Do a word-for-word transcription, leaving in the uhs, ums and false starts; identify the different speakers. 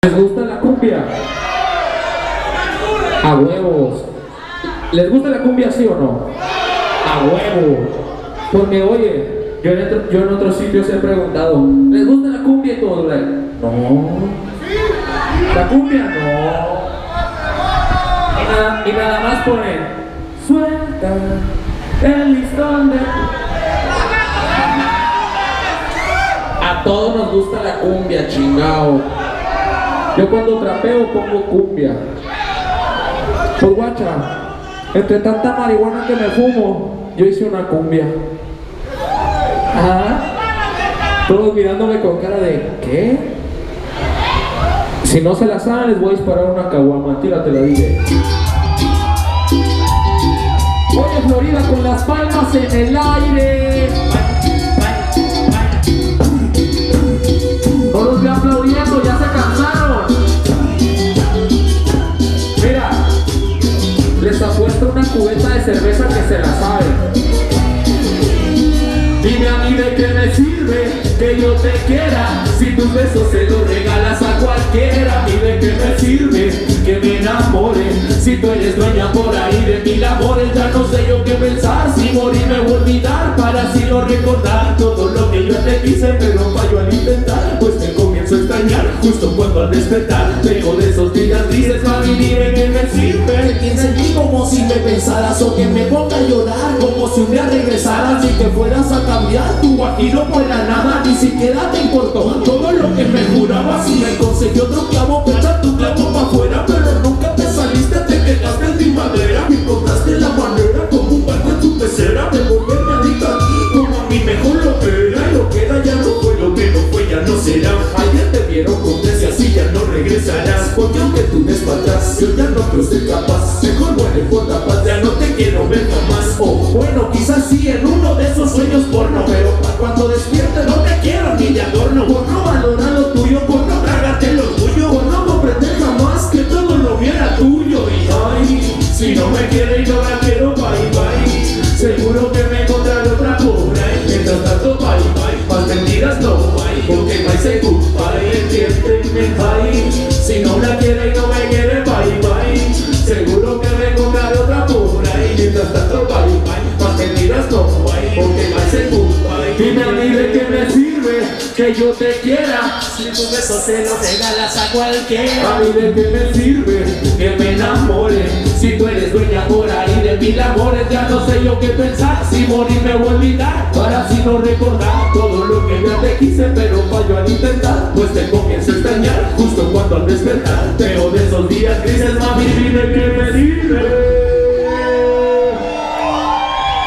Speaker 1: ¿Les gusta la cumbia? A huevos. ¿Les gusta la cumbia, sí o no? A huevo. Porque oye, yo en, otro, yo en otros sitios he preguntado, ¿les gusta la cumbia? Y todos like, no. La cumbia no. Y nada, y nada más ponen, suelta el listón de... A todos nos gusta la cumbia, chingao. Yo cuando trapeo pongo cumbia. Pues guacha, entre tanta marihuana que me fumo, yo hice una cumbia. Ajá. Todos mirándome con cara de ¿qué? Si no se la saben, les voy a disparar una caguama. Tírate la dije. Oye, Florida con las palmas en el aire. No los veo aplaudiendo, ya se cansaron. Mira, les apuesto una cubeta de cerveza que se la sabe. Dime a mí de qué me sirve que yo te quiera si tus besos se los regalas a cualquiera. A mí de qué me sirve que me enamore si tú eres dueña por ahí de mil amores. Ya no sé yo qué pensar, si morirme o olvidar para así no recordar todo lo que yo te quise, pero fallo al intentar, pues me comienzo a extrañar justo cuando al despertar vengo de esos días grises. A vivir en qué me sirve, piensa en mí como si me pensaras o que me ponga a llorar, como si un día regresaras y que fueras a cambiar. Tu guajiro por la nada, ni siquiera te importó todo lo que me jurabas. Y me conseguí otro clavo, pecha tu clavo pa' afuera, pero nunca te saliste, te quedaste en mi madera. Y encontraste la manera como un barco en tu pecera de volverme adicto a ti, como a mí mejor lo que era. Y lo que era ya no fue, lo que no fue ya no será. Ayer te vieron con tres y así ya no regresarás, porque aunque tú des para atrás, yo ya no creo ser capaz. Mejor muere por la paz, ya no te quiero ver jamás. O bueno, quizás sí en uno de esos sueños porno, pero pa' cuando despierte no te quiero ni de adorno. Por no valorar lo tuyo, por no tragarte el orgullo, por no comprender jamás que todo lo viera tuyo. Y ay, si no me quiere y no la quiero, bye bye. Seguro que me encontraré otra por ahí. Mientras tanto, bye bye. Más mentiras no hay, porque no hay seguro. Bye, entiéndeme, bye. Si no la quiere y no me quiere, bye bye. Seguro que me encontraré otra por ahí. Mientras tanto, bye bye. Más mentiras no hay, porque no hay seguro. Dime a mí de qué me sirve que yo te quiera si tus besos se los regalas a cualquiera. A mí de qué me sirve que me enamore si tú eres dueña por ahí de mil amores. Ya no sé yo qué pensar, si morirme o olvidar para así no recordar todo lo que ya te quise, pero fallo al intentar, pues te comienzo a extrañar justo cuando